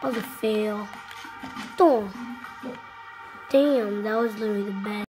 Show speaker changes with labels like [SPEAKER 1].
[SPEAKER 1] was a fail. Damn, that was literally the best.